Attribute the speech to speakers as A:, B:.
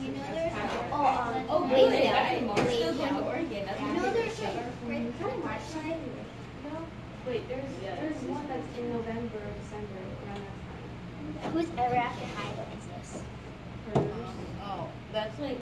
A: You know there's
B: wait,
A: wait,
B: that's in March.
A: wait,
B: Still going to Oregon. That's
A: you know there's right kind of March side.
C: No, wait, there's one that's in November or December around that time.
A: Who's ever after high is this?
B: Oh, that's like